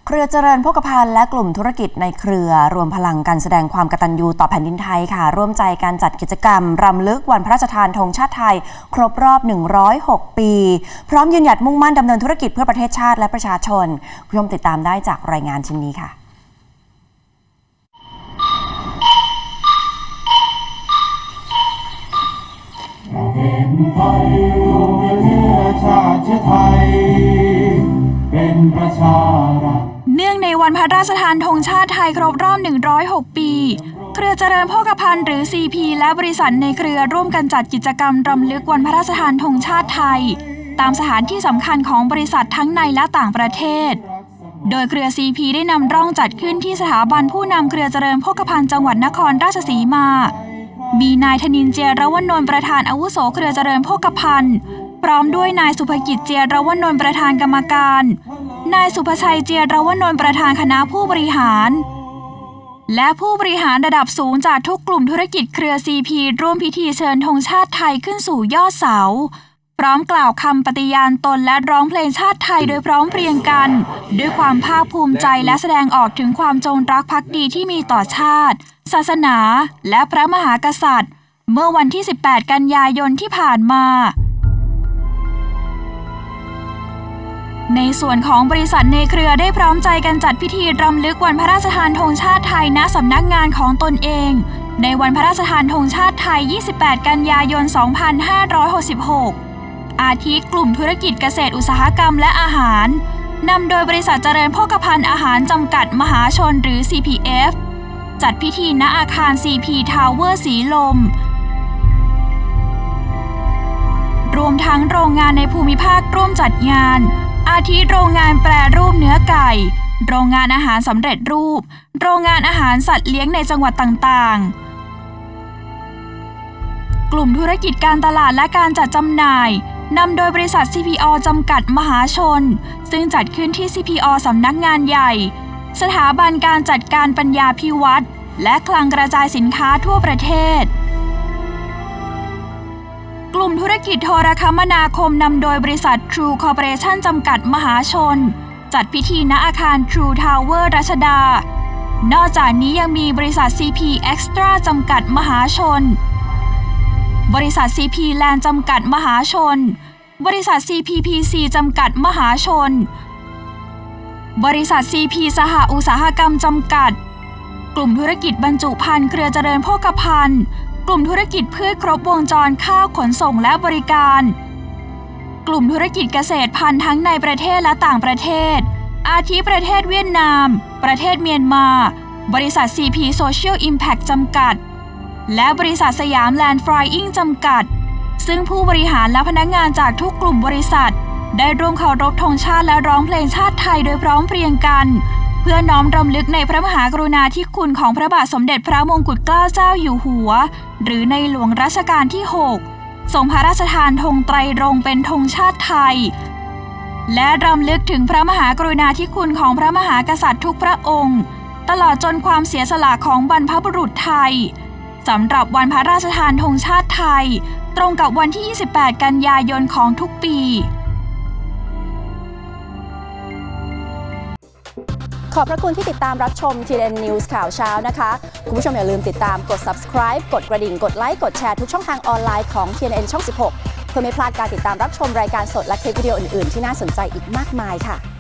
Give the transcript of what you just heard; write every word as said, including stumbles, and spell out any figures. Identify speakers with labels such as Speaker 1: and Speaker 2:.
Speaker 1: เครือเจริญโภคภัณฑ์และกลุ่มธุรกิจในเครือรวมพลังกันแสดงความกตัญญูต่อแผ่นดินไทยค่ะร่วมใจการจัดกิจกรรมรำลึกวันพระราชทานธงชาติไทยครบรอบหนึ่งร้อยหกปีพร้อมยืนหยัดมุ่งมั่นดำเนินธุรกิจเพื่อประเทศชาติและประชาชนคุณผู้ชมติดตามได้จากรายงานชิ้นนี้ค่ะ
Speaker 2: เป็นไทยรู้เป็นเชื้อชาติเชื้อไทยเป็นประชารัฐ
Speaker 3: เนื่องในวันพระราชทานธงชาติไทยครบรอบหนึ่งร้อยหกปีเครือเจริญโภคภัณฑ์หรือ ซี พี และบริษัทในเครือร่วมกันจัดกิจกรรมรำลึกวันพระราชทานธงชาติไทยตามสถานที่สำคัญของบริษัททั้งในและต่างประเทศโดยเครือ ซี พี ได้นำร่องจัดขึ้นที่สถาบันผู้นำเครือเจริญโภคภัณฑ์จังหวัดนครราชสีมามีนายธนินทร์ เจียรวนนท์ประธานอาวุโสเครือเจริญโภคภัณฑ์พร้อมด้วยนายสุภกิจ เจียรวนนท์ประธานกรรมการนายสุภชัย เจียรวนนท์ประธานคณะผู้บริหารและผู้บริหารระดับสูงจากทุกกลุ่มธุรกิจเครือ ซี พี ร่วมพิธีเชิญธงชาติไทยขึ้นสู่ยอดเสาพร้อมกล่าวคำปฏิญาณตนและร้องเพลงชาติไทยโดยพร้อมเพรียงกันด้วยความภาคภูมิใจและแสดงออกถึงความจงรักภักดีที่มีต่อชาติศาสนาและพระมหากษัตริย์เมื่อวันที่สิบแปดกันยายนที่ผ่านมาในส่วนของบริษัทในเครือได้พร้อมใจกันจัดพิธีรำลึกวันพระราชทานธงชาติไทยณสำนักงานของตนเองในวันพระราชทานธงชาติไทยยี่สิบแปดกันยายนสองพันห้าร้อยหกสิบหกอาทิกลุ่มธุรกิจเกษตรอุตสาหกรรมและอาหารนำโดยบริษัทเจริญโภคภัณฑ์อาหารจำกัดมหาชนหรือ ซี พี เอฟ จัดพิธีณอาคาร ซี พี Tower สีลมรวมทั้งโรงงานในภูมิภาคร่วมจัดงานอาทิโรงงานแปรรูปเนื้อไก่โรงงานอาหารสำเร็จรูปโรงงานอาหารสัตว์เลี้ยงในจังหวัดต่างๆกลุ่มธุรกิจการตลาดและการจัดจำหน่ายนำโดยบริษัท ซี พี โอ จำกัดมหาชนซึ่งจัดขึ้นที่ ซี พี โอ สำนักงานใหญ่สถาบันการจัดการปัญญาภิวัตน์และคลังกระจายสินค้าทั่วประเทศกลุ่มธุรกิจโทรคมนาคมนำโดยบริษัท True Corporation จำกัดมหาชนจัดพิธีณอาคาร True Tower รัชดานอกจากนี้ยังมีบริษัท ซี พี Extra จำกัดมหาชนบริษัท ซี พี Land จำกัดมหาชนบริษัท ซี พี พี ซี จำกัดมหาชนบริษัท ซี พี สหอุตสาหกรรมจำกัดกลุ่มธุรกิจบรรจุภัณฑ์เครือเจริญโภคภัณฑ์กลุ่มธุรกิจพืชครบวงจรข้าวขนส่งและบริการกลุ่มธุรกิจเกษตรพันธุ์ทั้งในประเทศและต่างประเทศอาทิประเทศเวียดนามประเทศเมียนมาบริษัท ซี พี Social Impact จำกัดและบริษัทสยามแลนด์ฟรายอิงจำกัดซึ่งผู้บริหารและพนักงานจากทุกกลุ่มบริษัทได้ร่วมเคารพธงชาติและร้องเพลงชาติไทยโดยพร้อมเพรียงกันเพื่อน้อมรำลึกในพระมหากรุณาธิคุณของพระบาทสมเด็จพระมงกุฎเกล้าเจ้าอยู่หัวหรือในหลวงรัชกาลที่หกทรงพระราชทานธงไตรรงค์เป็นธงชาติไทยและรำลึกถึงพระมหากรุณาธิคุณของพระมหากษัตริย์ทุกพระองค์ตลอดจนความเสียสละของบรรพบุรุษไทยสำหรับวันพระราชทานธงชาติไทยตรงกับวันที่ยี่สิบแปดกันยายนของทุกปี
Speaker 1: ขอบพระคุณที่ติดตามรับชม ที เอ็น News ข่าวเช้านะคะคุณผู้ชมอย่าลืมติดตามกด Subscribe กดกระดิ่งกดไลค์กดแชร์ทุกช่องทางออนไลน์ของ ที เอ็น เอ็น ช่อง สิบหกเพื่อไม่พลาดการติดตามรับชมรายการสดและคลิปวิดีโออื่นๆที่น่าสนใจอีกมากมายค่ะ